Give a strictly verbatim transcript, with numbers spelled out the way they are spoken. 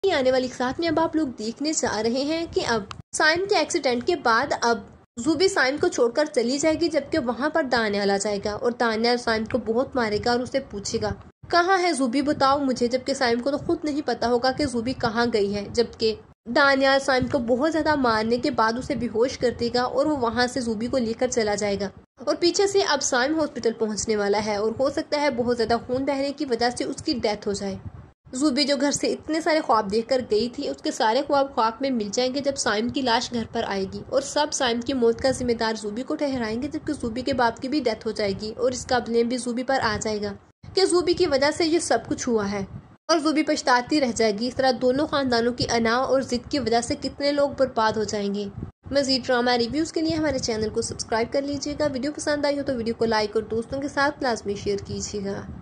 आने वाली साथ में अब आप लोग देखने जा रहे हैं कि अब साइम के एक्सीडेंट के बाद अब ज़ूबी साइम को छोड़कर चली जाएगी, जबकि वहां पर दानियाल आ जाएगा और दानियाल साइम को बहुत मारेगा और उसे पूछेगा कहाँ है ज़ूबी, बताओ मुझे। जबकि साइम को तो खुद नहीं पता होगा कि ज़ूबी कहाँ गई है। जबकि दानियाल साइम को बहुत ज्यादा मारने के बाद उसे बेहोश कर देगा और वो वहां से ज़ूबी को लेकर चला जाएगा। और पीछे से अब साइम हॉस्पिटल पहुंचने वाला है और हो सकता है बहुत ज्यादा खून बहने की वजह से उसकी डेथ हो जाए। ज़ूबी जो घर से इतने सारे ख्वाब देखकर गई थी, उसके सारे ख्वाब ख्वाब में मिल जाएंगे जब साइम की लाश घर पर आएगी और सब साइम की मौत का जिम्मेदार ज़ूबी को ठहराएंगे, जबकि ज़ूबी के बाप की भी डेथ हो जाएगी और इसका ब्लेम भी ज़ूबी पर आ जाएगा कि ज़ूबी की वजह से ये सब कुछ हुआ है और ज़ूबी पछताती रह जाएगी। इस तरह दोनों खानदानों की अना और जिद की वजह से कितने लोग बर्बाद हो जाएंगे। मज़ीद ड्रामा रिव्यूज़ के लिए हमारे चैनल को सब्सक्राइब कर लीजिएगा। वीडियो पसंद आई हो तो वीडियो को लाइक और दोस्तों के साथ लाजमी शेयर कीजिएगा।